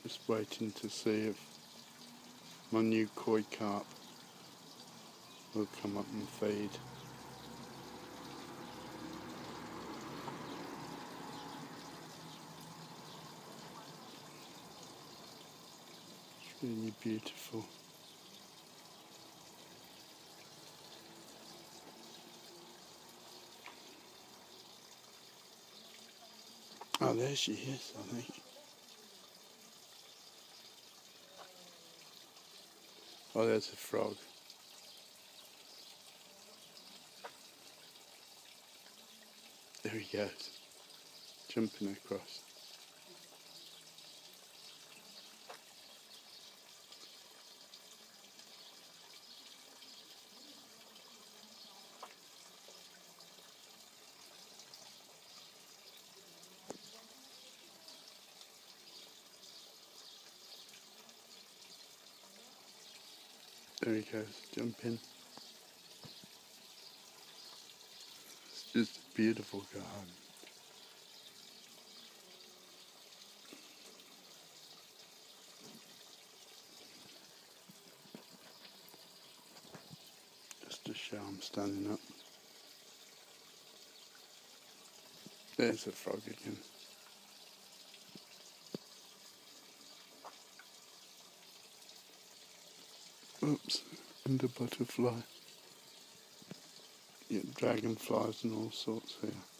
Just waiting to see if my new koi carp will come up and feed. It's really beautiful. Oh, there she is, I think. Oh, there's a frog. There he goes, jumping across. There he goes, jumping. It's just a beautiful garden. Just to show I'm standing up. There's a frog again. Oops, and a butterfly. Yeah, dragonflies and all sorts here.